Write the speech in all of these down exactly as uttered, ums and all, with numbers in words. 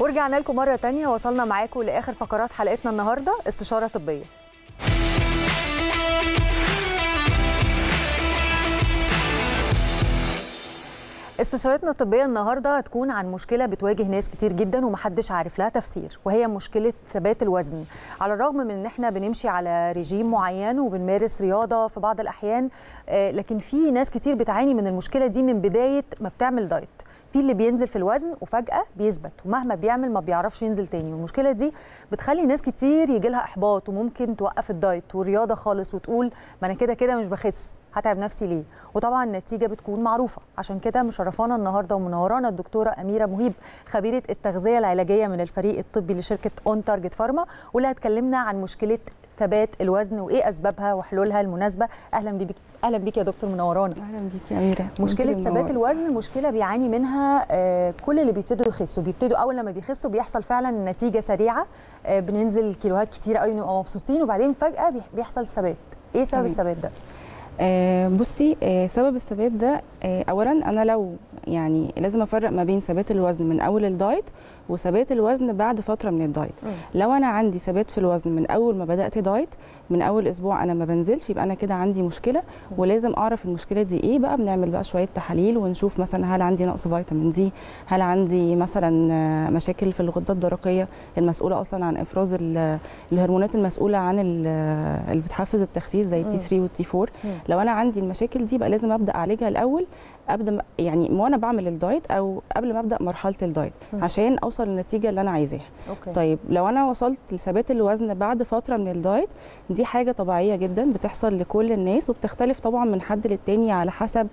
ورجعنا لكم مرة تانية. وصلنا معاكم لآخر فقرات حلقتنا النهاردة، استشارة طبية. استشارتنا الطبية النهاردة هتكون عن مشكلة بتواجه ناس كتير جدا ومحدش عارف لها تفسير، وهي مشكلة ثبات الوزن. على الرغم من ان احنا بنمشي على ريجيم معين وبنمارس رياضة في بعض الأحيان، لكن في ناس كتير بتعاني من المشكلة دي من بداية ما بتعمل دايت. في اللي بينزل في الوزن وفجأة بيثبت، ومهما بيعمل ما بيعرفش ينزل تاني، والمشكلة دي بتخلي ناس كتير يجي لها إحباط وممكن توقف الدايت والرياضة خالص وتقول ما أنا كده كده مش بخس، هتعب نفسي ليه؟ وطبعا النتيجة بتكون معروفة. عشان كده مشرفانا النهارده ومنورانا الدكتورة أميرة مهيب، خبيرة التغذية العلاجية من الفريق الطبي لشركة اون تارجت فارما، واللي هتكلمنا عن مشكلة ثبات الوزن وايه اسبابها وحلولها المناسبه. اهلا بيك اهلا بيك يا دكتور، منورانا. اهلا بيك يا اميره. مشكله ثبات الوزن مشكله بيعاني منها آه كل اللي بيبتدوا يخسوا. بيبتدوا اول لما بيخسوا بيحصل فعلا نتيجه سريعه، آه بننزل كيلوهات كتير قوي ونبقى مبسوطين، وبعدين فجاه بيحصل ثبات. ايه سبب الثبات ده؟ آه بصي، آه سبب الثبات ده آه اولا انا لو يعني لازم افرق ما بين ثبات الوزن من اول الدايت وثبات الوزن بعد فتره من الدايت. م. لو انا عندي ثبات في الوزن من اول ما بدات دايت، من اول اسبوع انا ما بنزلش، يبقى انا كده عندي مشكله. م. ولازم اعرف المشكله دي ايه بقى. بنعمل بقى شويه تحاليل ونشوف مثلا هل عندي نقص فيتامين دي، هل عندي مثلا مشاكل في الغده الدرقيه المسؤوله اصلا عن افراز الهرمونات المسؤوله عن اللي بتحفز التخسيس زي التي ثلاثة والتي أربعة. م. لو انا عندي المشاكل دي بقى لازم ابدا اعالجها الاول، ابدا يعني وانا بعمل الدايت او قبل ما ابدا مرحله الدايت، م. عشان اوصل للنتيجه اللي انا عايزاها. طيب لو انا وصلت لثبات الوزن بعد فتره من الدايت، دي حاجه طبيعيه جدا بتحصل لكل الناس، وبتختلف طبعا من حد للتاني على حسب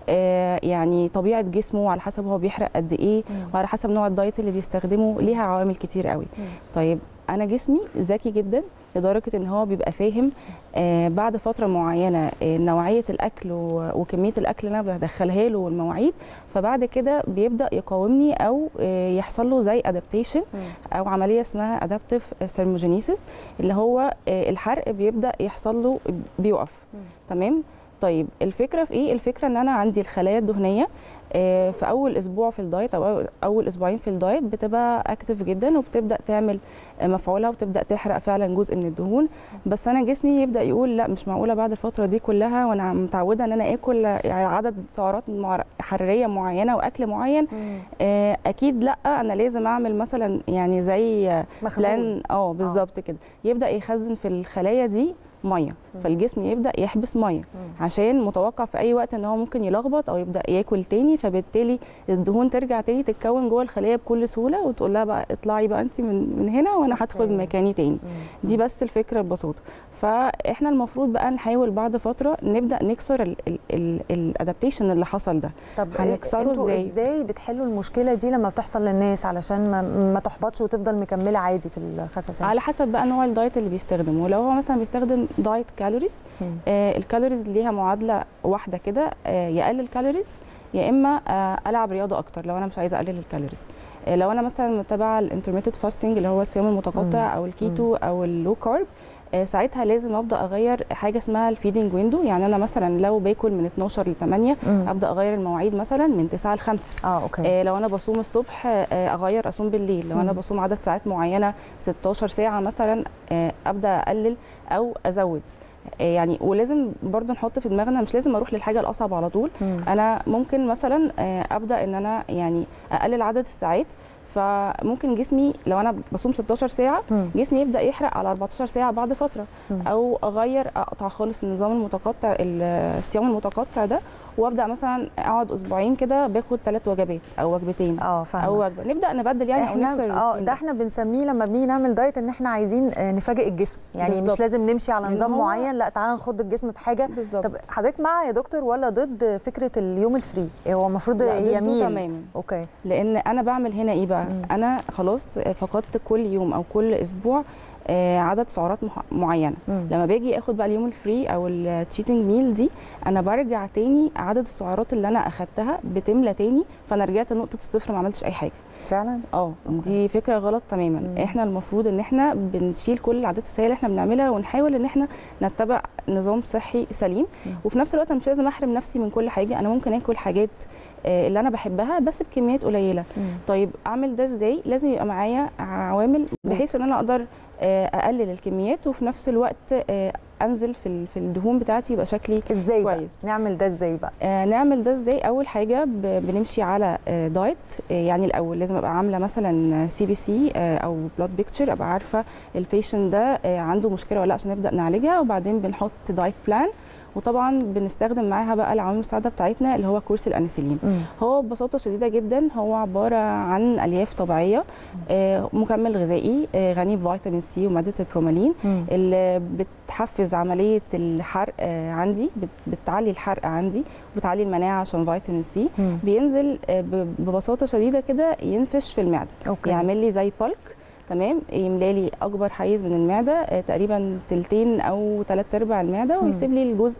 آه يعني طبيعه جسمه، وعلى حسب هو بيحرق قد ايه، م. وعلى حسب نوع الدايت اللي بيستخدمه. ليها عوامل كتير قوي. م. طيب انا جسمي ذكي جدا لدرجه ان هو بيبقى فاهم آه بعد فتره معينه آه نوعيه الاكل وكميه الاكل اللي انا بدخلها له والمواعيد، فبعد كده بيبدا يقاومني او آه يحصل له زي ادابتيشن او عمليه اسمها ادابتيف ثيرموجينيسيس، اللي هو آه الحرق بيبدا يحصل له بيوقف. تمام. طيب الفكره في ايه؟ الفكره ان انا عندي الخلايا الدهنيه في اول اسبوع في الدايت او اول اسبوعين في الدايت بتبقى اكتف جدا، وبتبدا تعمل مفعولها وبتبدا تحرق فعلا جزء من الدهون. بس انا جسمي يبدا يقول لا، مش معقوله بعد الفتره دي كلها وانا متعوده ان انا اكل يعني عدد سعرات حراريه معينه واكل معين، اكيد لا، انا لازم اعمل مثلا يعني زي بلان اه بالظبط كده. يبدا يخزن في الخلايا دي ميه، فالجسم يبدا يحبس ميه عشان متوقع في اي وقت ان هو ممكن يلخبط او يبدا ياكل تاني، فبالتالي الدهون ترجع تاني تتكون جوه الخليه بكل سهوله، وتقول لها بقى اطلعي بقى انت من من هنا وانا هدخل مكاني تاني. دي بس الفكره ببساطه. فاحنا المفروض بقى نحاول بعد فتره نبدا نكسر الادابتيشن اللي حصل ده. طب هنكسره ازاي؟ ازاي بتحلوا المشكله دي لما بتحصل للناس علشان ما, ما تحبطش وتفضل مكمله عادي في الخسسان؟ على حسب بقى نوع الدايت اللي بيستخدمه. لو هو مثلا بيستخدم دايت كالوريز، آه الكالوريز ليها معادله واحده كده، آه يقلل كالوريز يا اما آه العب رياضه اكتر لو انا مش عايزه اقلل الكالوريز. آه لو انا مثلا متابعه الانترميتد فاستنج اللي هو الصيام المتقطع او الكيتو او اللو كارب، آه ساعتها لازم ابدا اغير حاجه اسمها الفيدنج ويندو. يعني انا مثلا لو باكل من اتناشر ل تمانية، مم. ابدا اغير المواعيد مثلا من تسعة ل خمسة. اه اوكي. آه لو انا بصوم الصبح آه اغير اصوم بالليل. لو مم. انا بصوم عدد ساعات معينه ستاشر ساعه مثلا، آه ابدا اقلل او ازود. يعني ولازم برضو نحط في دماغنا مش لازم اروح للحاجه الاصعب على طول. مم. انا ممكن مثلا ابدا ان انا يعني اقلل عدد الساعات. فممكن جسمي لو انا بصوم ستاشر ساعه، مم. جسمي يبدا يحرق على اربعتاشر ساعه بعد فتره. مم. او اغير اقطع خالص النظام المتقطع الصيام المتقطع ده، وابدا مثلا اقعد اسبوعين كده باخد ثلاث وجبات او وجبتين اه او وجبه. نبدا نبدل يعني او نكسر اه ده احنا بنسميه لما بنيجي نعمل دايت ان احنا عايزين نفاجئ الجسم. يعني بالزبط. مش لازم نمشي على نظام معين، لا تعالى نخض الجسم بحاجه. بالزبط. طب حضرتك مع يا دكتور ولا ضد فكره اليوم الفري؟ هو المفروض يميل تماما. اوكي. لان انا بعمل هنا ايه بقى؟ مم. انا خلاص فقدت كل يوم او كل اسبوع آه عدد سعرات معينه. مم. لما باجي اخد بقى اليوم الفري او التشيتنج ميل دي، انا برجع تاني عدد السعرات اللي انا اخدتها بتملى تاني، فانا رجعت لنقطه الصفر ما عملتش اي حاجه فعلا. اه دي فكره غلط تماما. مم. احنا المفروض ان احنا بنشيل كل العادات السيئه اللي احنا بنعملها، ونحاول ان احنا نتبع نظام صحي سليم. مم. وفي نفس الوقت انا مش لازم احرم نفسي من كل حاجه، انا ممكن اكل حاجات اللي انا بحبها بس بكميات قليله. مم. طيب اعمل ده ازاي؟ لازم يبقى معايا عوامل بحيث ان انا اقدر اقلل الكميات وفي نفس الوقت انزل في في الدهون بتاعتي يبقى شكلي ازاي كويس. بقى؟ نعمل ده ازاي بقى؟ آه نعمل ده ازاي؟ اول حاجه بنمشي على آه دايت. آه يعني الاول لازم ابقى عامله مثلا سي بي سي آه او بلاد بيكتشر، ابقى عارفه البيشنت ده آه عنده مشكله ولا لا عشان نبدا نعالجها، وبعدين بنحط دايت بلان، وطبعا بنستخدم معاها بقى العوامل المساعده بتاعتنا اللي هو كورس الانسولين. مم. هو ببساطه شديده جدا هو عباره عن الياف طبيعيه، آه مكمل غذائي آه غني بفيتامين سي وماده البرومالين. مم. اللي بتحفز عمليه الحرق آه عندي، بتعلي الحرق عندي وبتعلي المناعه عشان فيتامين سي. مم. بينزل آه ببساطه شديده كده ينفش في المعده. أوكي. يعمل لي زي بالك، تمام، يملى لي اكبر حيز من المعده آه تقريبا تلتين او ثلاث ارباع المعده، ويسيب لي الجزء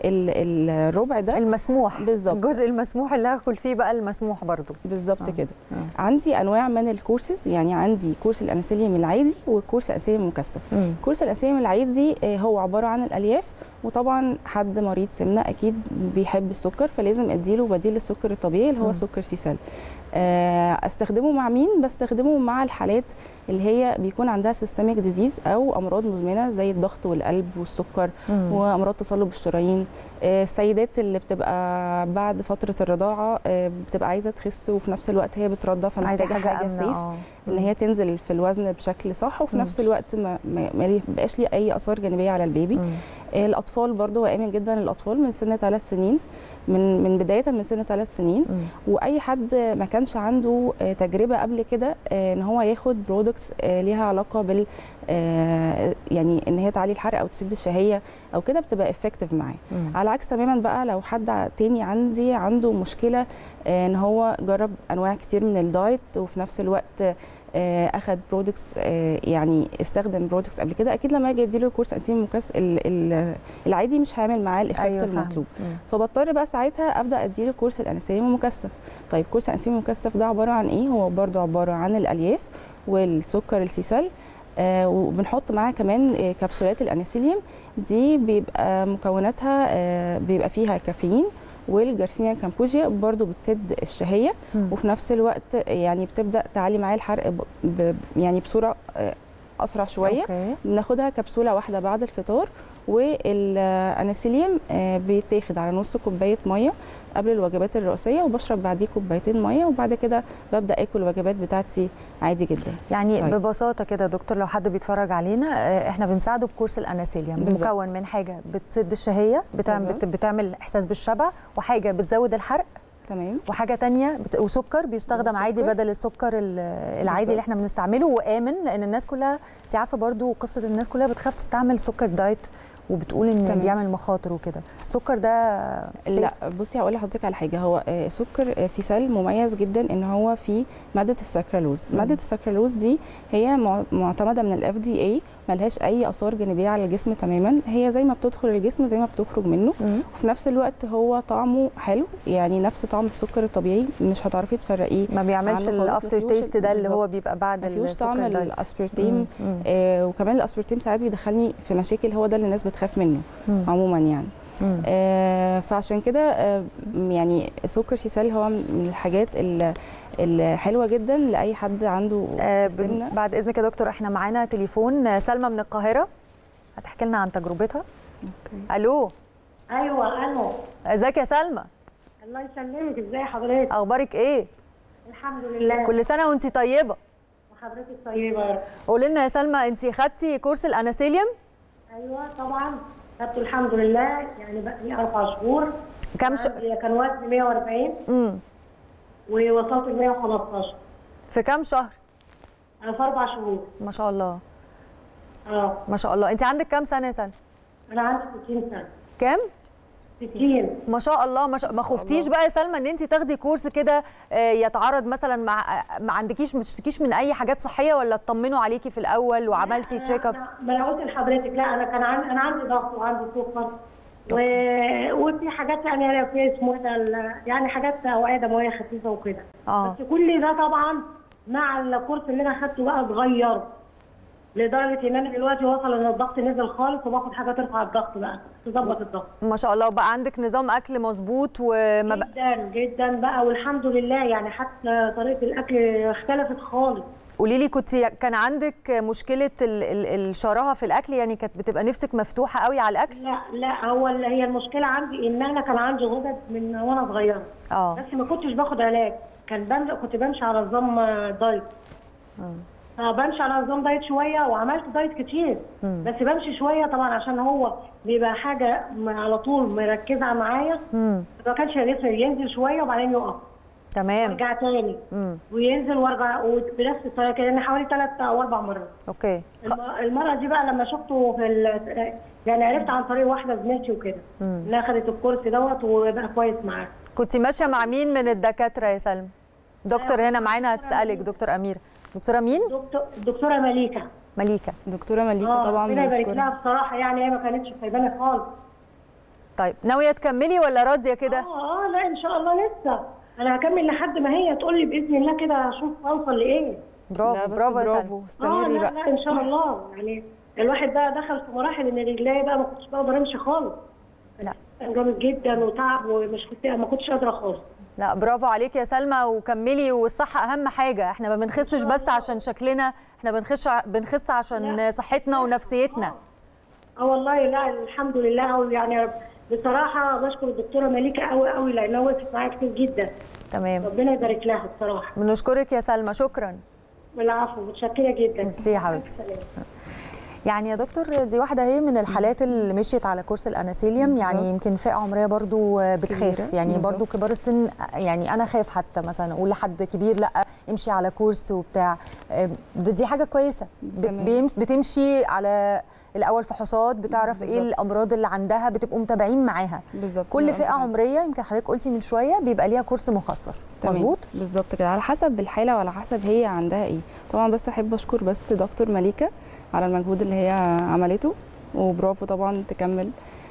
الربع ده المسموح. بالظبط، الجزء المسموح اللي هاكل فيه بقى المسموح برضو بالظبط. آه. كده آه. عندي انواع من الكورسز، يعني عندي كورس الانسولين العادي وكورس الانسولين المكثف. كورس الانسولين العادي آه هو عباره عن الالياف، وطبعا حد مريض سمنه اكيد بيحب السكر، فلازم اديله بديل للسكر الطبيعي اللي هو م. سكر سيسال. استخدمه مع مين؟ بستخدمه مع الحالات اللي هي بيكون عندها سيستميك ديزيز او امراض مزمنه زي الضغط والقلب والسكر م. وامراض تصلب الشرايين. السيدات اللي بتبقى بعد فتره الرضاعه بتبقى عايزه تخس وفي نفس الوقت هي بترضع، فمحتاجه حاجه, حاجة سيف أوه. ان هي تنزل في الوزن بشكل صح، وفي م. نفس الوقت ما, ما يبقاش ليه اي اثار جانبيه على البيبي. م. الاطفال برضو امن جدا، الاطفال من سن ثلاث سنين، من من بدايه من سن ثلاث سنين. م. واي حد ما كانش عنده تجربه قبل كده ان هو ياخد برودكتس ليها علاقه بال يعني ان هي تعلي الحرق او تسد الشهيه او كده، بتبقى افكتيف معاه. على عكس تماما بقى لو حد تاني عندي عنده مشكله ان هو جرب انواع كتير من الدايت وفي نفس الوقت اخد برودكتس، يعني استخدم برودكتس قبل كده، اكيد لما اجي اديله الكورس انسولين مكثف العادي مش هيعمل معاه الافكت أيوة المطلوب. فبضطر بقى ساعتها ابدا اديله كورس الانسولين المكثف. طيب كورس الانسولين المكثف ده عباره عن ايه؟ هو برده عباره عن الالياف والسكر السيسال، آه وبنحط معاها كمان آه كبسولات الانسولين دي، بيبقى مكوناتها آه بيبقى فيها كافيين والجارسينيا كامبوجيا، برضو بتسد الشهيه. م. وفي نفس الوقت يعني بتبدا تعلي معايا الحرق ب ب يعني بصوره آه اسرع شويه. أوكي. بناخدها كبسوله واحده بعد الفطار، والانسولين آه بيتاخد على نص كوبايه ميه قبل الوجبات الرئيسيه، وبشرب بعديه كوبايتين ميه، وبعد كده ببدا اكل الوجبات بتاعتي عادي جدا. يعني طيب. ببساطه كده دكتور، لو حد بيتفرج علينا احنا بنساعده بكورس الانسولين، مكون من حاجه بتسد الشهيه، بتعمل بت بتعمل احساس بالشبع، وحاجه بتزود الحرق، تمام، وحاجه ثانيه بت... وسكر بيستخدم وسكر. عادي بدل السكر العادي بالزبط. اللي احنا بنستعمله، وامن، لان الناس كلها انت عارفه برضو قصه الناس كلها بتخاف تستعمل سكر دايت وبتقول ان تمام. بيعمل مخاطر وكده. السكر ده سيف؟ لا بصي هقول لحضرتك على حاجه، هو سكر سيسال مميز جدا ان هو فيه ماده السكرالوز. م. ماده السكرالوز دي هي معتمده من الاف دي اي، ملهاش اي اثار جانبيه على الجسم تماما، هي زي ما بتدخل الجسم زي ما بتخرج منه. م. وفي نفس الوقت هو طعمه حلو، يعني نفس طعم السكر الطبيعي، مش هتعرفي تفرقيه، ما بيعملش الافتر تيست ده اللي هو بيبقى بعد السكر. ما فيهوش طعم الاسبرتيم، آه وكمان الاسبرتيم ساعات بيدخلني في مشاكل، هو ده اللي الناس بتخاف منه مم. عموما يعني. آه فعشان كده آه يعني سكر سيسال هو من الحاجات الحلوه جدا لاي حد عنده آه سمنه. بعد اذنك يا دكتور، احنا معانا تليفون سلمى من القاهره هتحكي لنا عن تجربتها. اوكي. الو. ايوه الو. ازيك يا سلمى؟ الله يسلمك، ازي حضرتك؟ اخبارك ايه؟ الحمد لله. كل سنه وانت طيبه. وحضرتك طيبه يا رب. قولي لنا يا سلمى، انت خدتي كورس الانسولين؟ ايوه طبعا خدته الحمد لله، يعني بقى لي اربع شهور. كم ش... كان وزني مية واربعين امم ووصلت ل مية وخمستاشر. في كام شهر؟ انا في اربع شهور. ما شاء الله. اه ما شاء الله. انت عندك كام سنه يا سلمى؟ انا عندي ستين سنه. كام؟ ستين. ما شاء الله. ما, شاء... ما خفتيش بقى يا سلمى ان انت تاخدي كورس كده يتعارض مثلا مع ما عندكيش ما تشتكيش من اي حاجات صحيه، ولا اطمنوا عليكي في الاول وعملتي تشيك اب؟ ما انا قلت لحضرتك لا، انا كان عندي انا عندي ضغط وعندي سكر و... وفي حاجات يعني في اسمه ده يعني حاجات اوعيه دمويه خفيفه وكده. اه بس كل ده طبعا مع الكورس اللي انا اخدته بقى اتغير لدرجه ان انا دلوقتي وصل ان الضغط نزل خالص، وباخد حاجه ترفع الضغط بقى تظبط الضغط. ما شاء الله. وبقى عندك نظام اكل مظبوط وما بقى جدا جدا بقى والحمد لله، يعني حتى طريقه الاكل اختلفت خالص. قولي لي، كنت كان عندك مشكله ال ال الشراهه في الاكل؟ يعني كانت بتبقى نفسك مفتوحه قوي على الاكل؟ لا لا، هو اللي هي المشكله عندي ان انا كان عندي غدد من وانا صغيره. اه بس ما كنتش باخد علاج، كان بمشي كنت بمشي على نظام دايت. اه بمشي على نظام دايت شويه، وعملت دايت كتير. مم. بس بمشي شويه طبعا عشان هو بيبقى حاجه على طول مركزه معايا. ما كانش ينزل شويه وبعدين يقف. تمام. ارجع تاني مم. وينزل وارجع بنفس الطريقه كده، حوالي ثلاث او اربع مرات. اوكي. المره دي بقى لما شفته في يعني عرفت عن طريق واحده زميلتي وكده انها اخذت الكورس دوت وبقى كويس معاها. كنت ماشيه مع مين من الدكاتره يا سلمى؟ دكتور هنا معانا هتسالك. دكتور اميره. دكتوره مين؟ دكتور دكتوره مليكه. مليكه. دكتوره مليكه آه طبعا ربنا يبارك لها بصراحه، يعني هي ما كانتش سايباني خالص. طيب ناويه تكملي ولا راضيه كده؟ اه اه لا ان شاء الله لسه انا هكمل لحد ما هي تقول لي باذن الله كده، اشوف اوصل لايه. برافو برافو برافو استمري آه بقى. لا ان شاء الله. يعني الواحد بقى دخل في مراحل ان رجلي بقى ما كنتش بقدر امشي خالص. لا كان جامد جدا وتعب ومش كنت ما كنتش قادره خالص. لا برافو عليكي يا سلمى وكملي، والصحه اهم حاجه. احنا ما بنخسش بس عشان شكلنا، احنا بنخش بنخس عشان لا. صحتنا ونفسيتنا. اه والله لا الحمد لله. يعني بصراحه بشكر الدكتوره مليكه قوي قوي لانها وقفت معايا كتير جدا. تمام. ربنا يبارك لها بصراحه. بنشكرك يا سلمى. شكرا. العفو، متشكره جدا. ميرسي يا حبيبتي. يعني يا دكتور دي واحده هي من الحالات اللي مشيت على كورس الاناسيليوم. يعني يمكن فئه عمريه برضو بتخاف، يعني بالزبط. برضو كبار السن، يعني انا خايف حتى مثلا اقول لحد كبير لا امشي على كورس وبتاع. دي حاجه كويسه. بتمشي على الاول فحوصات، بتعرف بالزبط. ايه الامراض اللي عندها، بتبقوا متابعين معاها بالظبط. كل فئه عمريه يمكن حضرتك قلتي من شويه بيبقى ليها كورس مخصص. مظبوط بالظبط كده، على حسب الحاله وعلى حسب هي عندها ايه. طبعا بس احب اشكر بس دكتور مليكه على المجهود اللي هي عملته، وبرافو طبعا تكمل.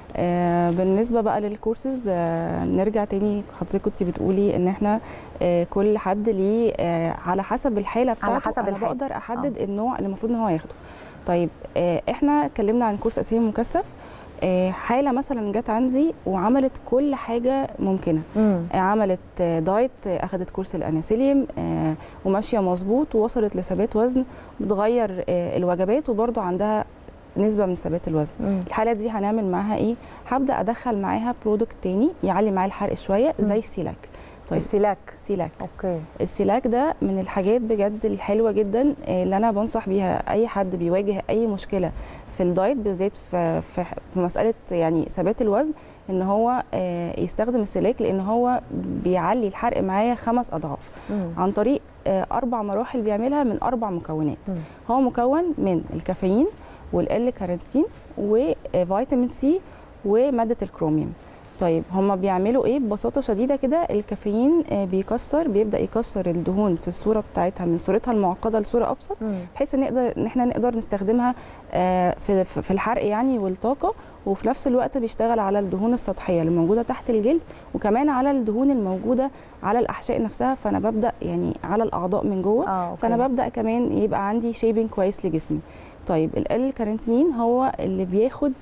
آه بالنسبه بقى للكورسز، آه نرجع تاني، حضرتك كنتي بتقولي ان احنا آه كل حد ليه آه على حسب الحاله بتاعته، على حسب انا بقدر احدد أوه. النوع اللي المفروض ان هو ياخده. طيب آه احنا اتكلمنا عن كورس اساسي مكثف. آه حاله مثلا جت عندي وعملت كل حاجه ممكنه. آه عملت آه دايت، آه اخذت كورس الاناسيليوم، آه وماشيه مظبوط ووصلت لثبات وزن، بتغير آه الوجبات وبرده عندها نسبه من ثبات الوزن. مم. الحاله دي هنعمل معاها ايه؟ هبدا ادخل معاها برودكت تاني يعلي معايا الحرق شويه زي السيلاك. طيب السيلاك. السيلاك اوكي. السيلاك ده من الحاجات بجد الحلوه جدا اللي انا بنصح بيها اي حد بيواجه اي مشكله في الدايت، بالذات في في, في مساله يعني ثبات الوزن، ان هو يستخدم السيلاك، لان هو بيعلي الحرق معايا خمس اضعاف. مم. عن طريق اربع مراحل بيعملها من اربع مكونات. مم. هو مكون من الكافيين والال كارنتين وفيتامين سي وماده الكروميوم. طيب هما بيعملوا ايه ببساطه شديده كده؟ الكافيين بيكسر بيبدا يكسر الدهون في الصوره بتاعتها من صورتها المعقده لصوره ابسط، بحيث ان نقدر ان احنا نقدر نستخدمها في في الحرق يعني والطاقه، وفي نفس الوقت بيشتغل على الدهون السطحيه اللي موجوده تحت الجلد، وكمان على الدهون الموجوده على الاحشاء نفسها. فانا ببدا يعني على الاعضاء من جوه. آه، فانا ببدا كمان يبقى عندي شيبنج كويس لجسمي. طيب ال كارنتين هو اللي بياخد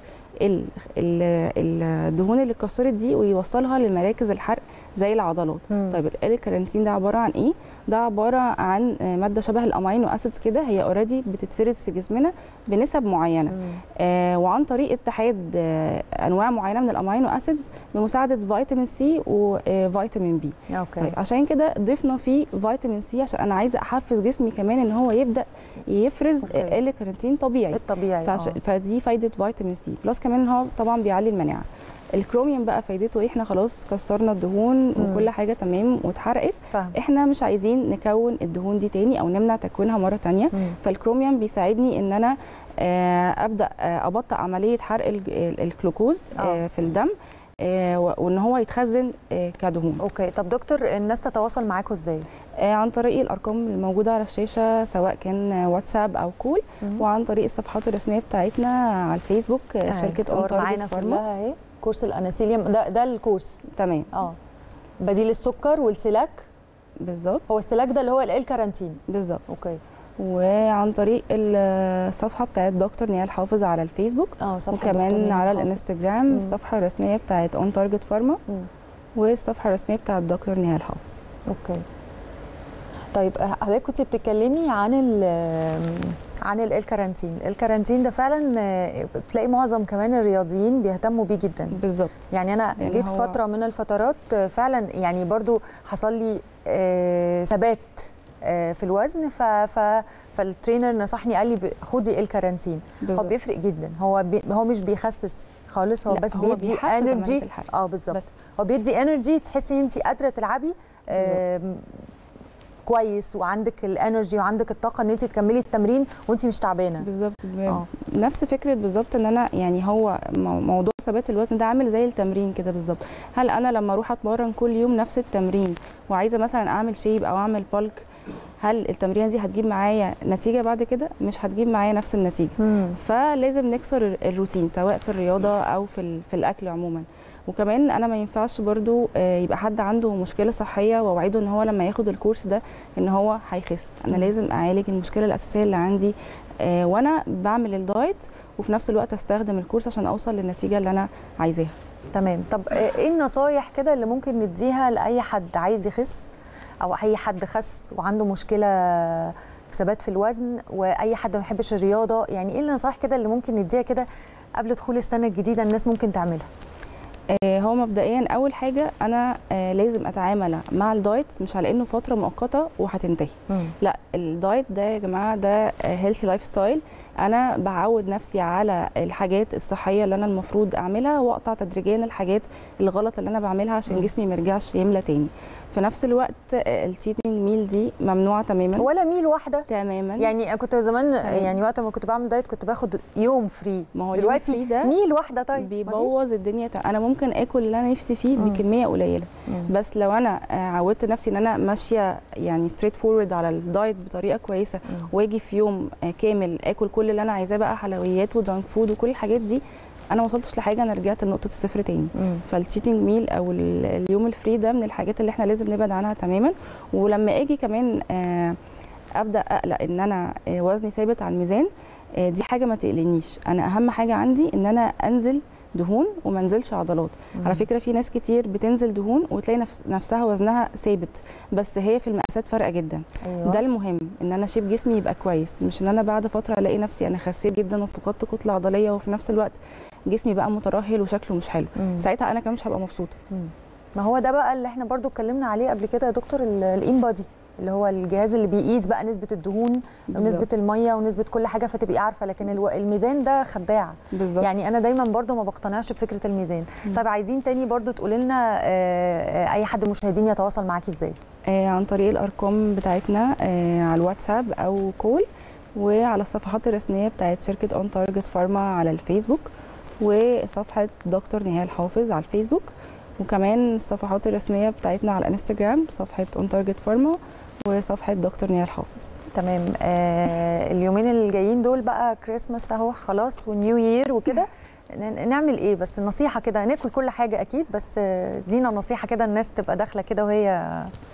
الدهون اللي اتكسرت دي ويوصلها لمراكز الحرق زي العضلات. مم. طيب الكارنتين ده عباره عن ايه؟ ده عباره عن ماده شبه الامينو اسيدز كده، هي اوريدي بتتفرز في جسمنا بنسب معينه. آه وعن طريق اتحاد آه انواع معينه من الامينو اسيدز بمساعده فيتامين سي وفيتامين بي. أوكي. طيب عشان كده ضفنا فيه فيتامين سي، عشان انا عايزه احفز جسمي كمان ان هو يبدا يفرز الكارنتين طبيعي. الطبيعي. فعش... فدي فايده فيتامين سي، بلس كمان هو طبعا بيعلي المناعه. الكروميوم بقى فايدته ايه؟ احنا خلاص كسرنا الدهون مم. وكل حاجه تمام واتحرقت. فهم. احنا مش عايزين نكون الدهون دي تاني او نمنع تكوينها مره تانيه. مم. فالكروميوم بيساعدني ان انا ابدا ابطئ عمليه حرق الجلوكوز آه. في الدم. وان هو يتخزن كدهون. اوكي، طب دكتور الناس تتواصل معاكم ازاي؟ عن طريق الارقام الموجوده على الشاشه سواء كان واتساب او كول، وعن طريق الصفحات الرسميه بتاعتنا على الفيسبوك شركه اون تارجت فارما. اهي كورس الاناسيليوم ده ده الكورس تمام. اه بديل السكر والسلاك. بالظبط. هو السلاك ده اللي هو الكارانتين. بالظبط. اوكي. وعن طريق الصفحه بتاعت دكتور نهال حافظ على الفيسبوك، اه وكمان على الانستجرام مم. الصفحه الرسميه بتاعت اون تارجت فارما، والصفحه الرسميه بتاعت دكتور نهال حافظ. اوكي. طيب حضرتك كنت بتتكلمي عن ال عن الكارانتين، الكارانتين ده فعلا بتلاقي معظم كمان الرياضيين بيهتموا بيه جدا. بالظبط. يعني انا يعني جيت فتره من الفترات فعلا يعني برضو حصل لي ثبات في الوزن، ف ف فالترينر نصحني قال لي خدي الكارانتين. هو بيفرق جدا، هو بي هو مش بيخسس خالص، هو بس هو بيدي انرجي. اه بالظبط، هو بيدي انرجي تحسي ان انت قادره تلعبي كويس، وعندك الانرجي وعندك الطاقه ان انت تكملي التمرين وانت مش تعبانه. بالظبط. آه. نفس فكره بالظبط ان انا يعني هو موضوع ثبات الوزن ده عامل زي التمرين كده بالظبط. هل انا لما اروح اتمرن كل يوم نفس التمرين وعايزه مثلا اعمل شيب او اعمل بالك، هل التمرين دي هتجيب معايا نتيجه بعد كده؟ مش هتجيب معايا نفس النتيجه. مم. فلازم نكسر الروتين سواء في الرياضه او في في الاكل عموما. وكمان انا ما ينفعش برضو يبقى حد عنده مشكله صحيه واوعده ان هو لما ياخد الكورس ده ان هو هيخس. انا مم. لازم اعالج المشكله الاساسيه اللي عندي وانا بعمل الدايت، وفي نفس الوقت استخدم الكورس عشان اوصل للنتيجه اللي انا عايزاها. تمام. طب ايه النصايح كده اللي ممكن نديها لاي حد عايز يخس، او اي حد خس وعنده مشكله في ثبات في الوزن، واي حد ما بيحبش الرياضه؟ يعني ايه النصايح كده اللي ممكن نديها كده قبل دخول السنه الجديده الناس ممكن تعملها؟ هو مبدئيا اول حاجه انا لازم اتعامل مع الدايت مش على انه فتره مؤقته وهتنتهي. مم. لا، الدايت ده يا جماعه ده هيلثي لايف ستايل. انا بعود نفسي على الحاجات الصحيه اللي انا المفروض اعملها، واقطع تدريجيا الحاجات الغلط اللي انا بعملها عشان مم. جسمي ما يرجعش يملى تاني. في نفس الوقت التشيتنج ميل دي ممنوعه تماما. ولا ميل واحده تماما. يعني كنت زمان تمام. يعني وقت ما كنت بعمل دايت كنت باخد يوم فري. ما هو دلوقتي فري ده ميل واحده طيب بيبوظ الدنيا. انا ممكن اكل اللي انا نفسي فيه مم. بكميه قليله، مم. بس لو انا عودت نفسي ان انا ماشيه يعني ستريت فورورد على الدايت بطريقه كويسه، واجي في يوم كامل اكل كل اللي انا عايزاه بقى حلويات وجانك فود وكل الحاجات دي، انا ما وصلتش لحاجه، انا رجعت لنقطه الصفر تاني. فالتشيتنج ميل او اليوم الفري ده من الحاجات اللي احنا لازم نبعد عنها تماما. ولما اجي كمان ابدا اقلق ان انا وزني ثابت على الميزان، دي حاجه ما تقلقنيش. انا اهم حاجه عندي ان انا انزل دهون وما انزلش عضلات. مم. على فكره في ناس كتير بتنزل دهون وتلاقي نفس نفسها وزنها ثابت، بس هي في المقاسات فارقه جدا. أيوة. ده المهم ان انا شيب جسمي يبقى كويس، مش ان انا بعد فتره الاقي نفسي انا خسيت جدا وفقدت كتله عضليه وفي نفس الوقت جسمي بقى مترهل وشكله مش حلو. مم. ساعتها انا كمان مش هبقى مبسوطه. مم. ما هو ده بقى اللي احنا برضو اتكلمنا عليه قبل كده يا دكتور، الان بادي اللي هو الجهاز اللي بيقيس بقى نسبه الدهون ونسبه الميه ونسبه كل حاجه فتبقي عارفه، لكن الميزان ده خداع. بالظبط. يعني انا دايما برضو ما بقتنعش بفكره الميزان. م. طيب عايزين تاني برضو تقولي لنا اي حد مشاهدين يتواصل معاكي ازاي؟ عن طريق الارقام بتاعتنا على الواتساب او كول، وعلى الصفحات الرسميه بتاعت شركه اون تارجت فارما على الفيسبوك، وصفحه دكتور نهال حافظ على الفيسبوك، وكمان الصفحات الرسميه بتاعتنا على الانستجرام صفحه اون تارجت فارما وصفحه دكتور نهال حافظ. تمام. آه اليومين اللي جايين دول بقى كريسماس اهو خلاص ونيو يير وكده، نعمل ايه بس؟ نصيحه كده، ناكل كل حاجه اكيد، بس دينا نصيحه كده الناس تبقى داخله كده وهي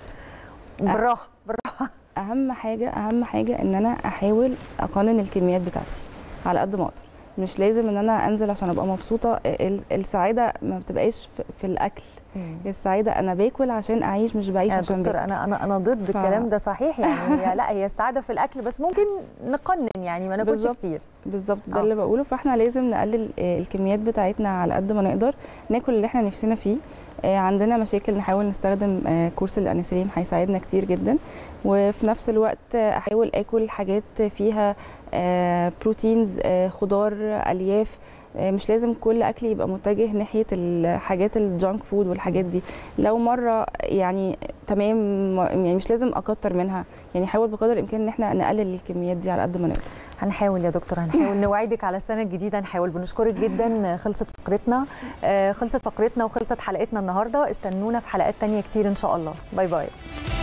بالراحه بالراحه. اهم حاجه اهم حاجه ان انا احاول اقنن الكميات بتاعتي على قد ما اقدر. مش لازم ان انا انزل عشان ابقى مبسوطه. السعاده ما بتبقاش في الاكل. مم. السعاده انا باكل عشان اعيش، مش بعيش عشان دكتور باكل. انا انا انا ضد ف... الكلام ده صحيح يعني. هي لا هي السعاده في الاكل، بس ممكن نقنن يعني ما ناكلش كتير. بالظبط ده آه. اللي بقوله. فاحنا لازم نقلل الكميات بتاعتنا على قد ما نقدر، ناكل اللي احنا نفسنا فيه. عندنا مشاكل نحاول نستخدم كورس الاناسيليوم هيساعدنا كتير جدا، وفي نفس الوقت احاول اكل حاجات فيها آه بروتينز، آه خضار، الياف. مش لازم كل اكل يبقى متجه ناحيه الحاجات الجانك فود والحاجات دي. لو مره يعني تمام، يعني مش لازم اكتر منها، يعني حاول بقدر الامكان ان احنا نقلل الكميات دي على قد ما نقدر. هنحاول يا دكتور، هنحاول نوعدك على السنه الجديده، نحاول. بنشكرك جدا. خلصت فقرتنا خلصت فقرتنا وخلصت حلقتنا النهارده. استنونا في حلقات تانية كتير ان شاء الله. باي باي.